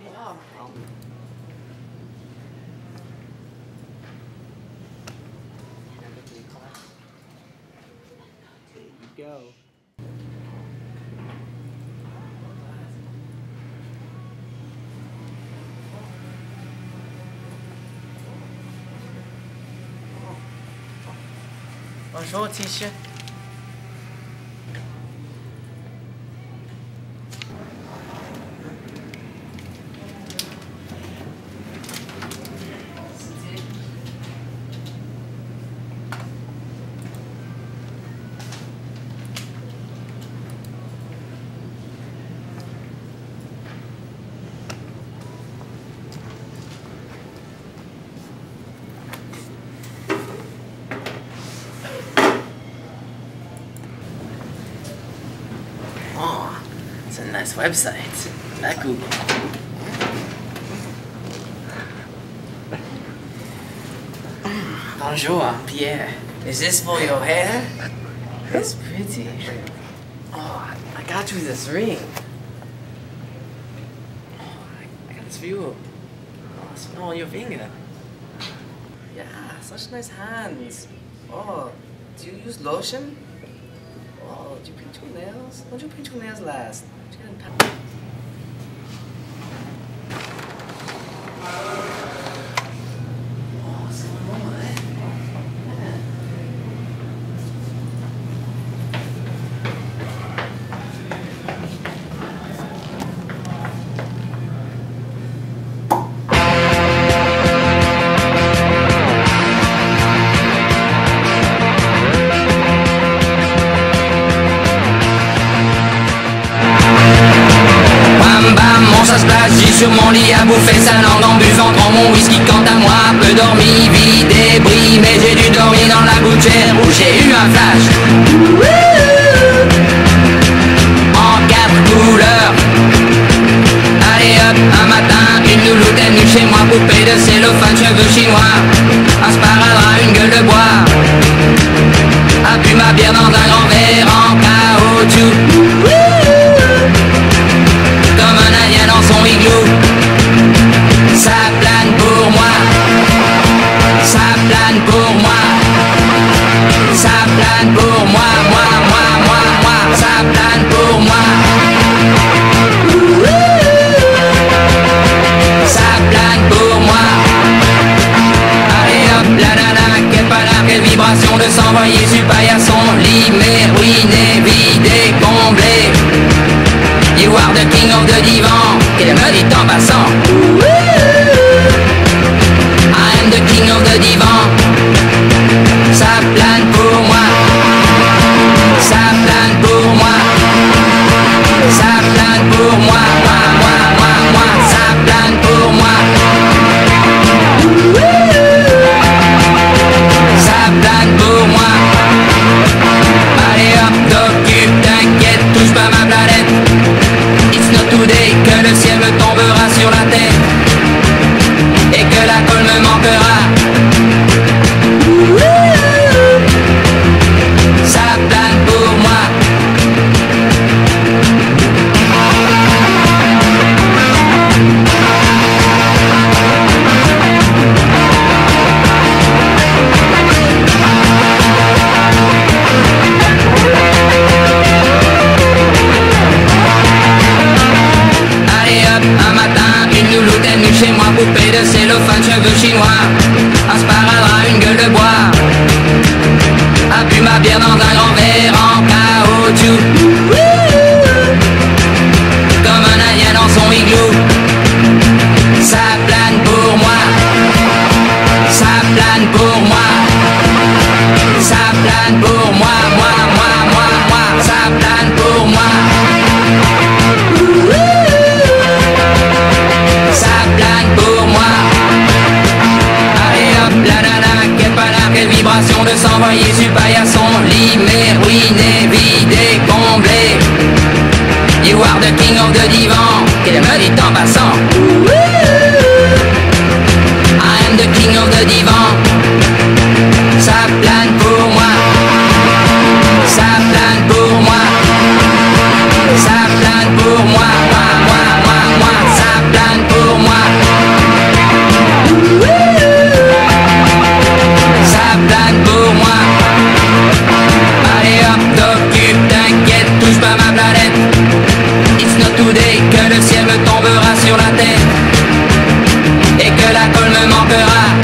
Go. Bonjour, Tisha. Oh, it's a nice website. Like Google. Bonjour, Pierre. Is this for your hair? It's pretty. Oh, I got you this ring. Oh, I got this view. Oh, smell on your finger. Yeah, such nice hands. Oh, do you use lotion? Oh, did you paint your nails? When did you paint your nails last? Did you get them oh, so more, eh? Ça se place, j'ai sur mon lit à bouffer sa langue en buvant grand mon whisky. Quant à moi, peu dormi, vie débris, mais j'ai dû dormir dans la gouttière où j'ai eu un flash. En 4 couleurs. Allez hop, un matin, une louloute est venue chez moi, poupée de cellophane, cheveux chinois, un sparadrap, une gueule de bois, a bu ma bière dans un grand verre en caoutchouc. Comme un indien dans son igloo. Ça plane pour moi. Ça plane pour moi. Ça plane pour moi. Moi. Ça plane pour moi. Ça plane pour moi. Allez hop, la nana, quelle panard, quelle vibration de s'envoyer sur paillasson. Limé, ruiné, vidé, comblé. You are the king of the divan, qu'elle me dit en passant. I am the king of the divan. Ça plane pour moi. Ça plane pour moi. Ça plane pour moi. Moi. Ça plane pour moi. Ça plane pour moi. Allez hop, t'occupe, t'inquiète, touche pas ma planète. It's not today que le ciel me tombera sur la tête et que la colle me manquera. Ça plane pour moi. Chez moi, poupée de cellophane, cheveux chinois, un sparadrap, une gueule de bois, a bu ma bière dans un grand verre en caoutchouc. Comme un indien dans son igloo. Ça plane pour moi. Ça plane pour moi. Ça plane pour moi. Moi. Ça plane pour moi. Ça plane pour moi. Allez hop, la nana, quelle panard, quelle vibration de s'envoyer sur paillasson. Limé, ruiné, vidé, comblé. You are the king of the divan, qu'elle me dit en passant. manquera.